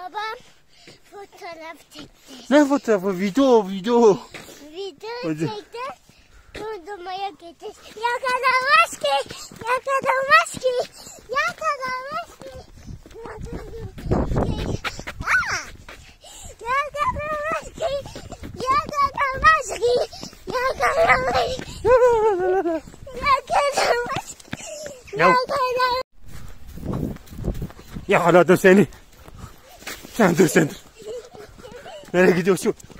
Babam fotoğraf çekti. Ne fotoğrafı? Video. Video Hadi. çekti. Dondurmaya getir. Yakalanmaz ki. Yakalanmaz ki. Yakalanmaz ki. Yakalanmaz ki. Yakalanmaz ki. Yakalanmaz ki. Yakalanmaz ki. Yakalanmaz. Yakaladım seni. Sen dur. Nereye gidiyorsun?